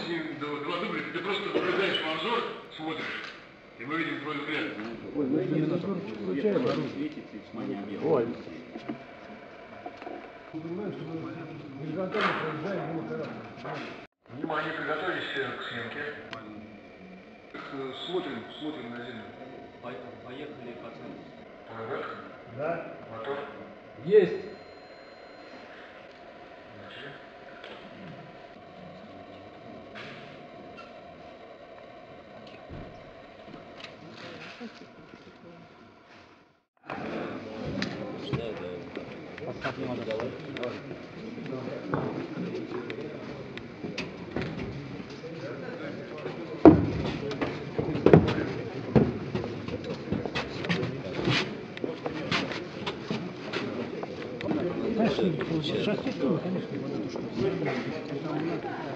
с ним два дубля, ты просто наблюдаешь в обзор, смотришь, и мы видим твой взгляд. Ой. Внимание, приготовились к съемке. Смотрим на землю. Поехали, пацаны. Ага. Да? Мотор. Есть. Начали. Шахтер, конечно, вот эту штуку.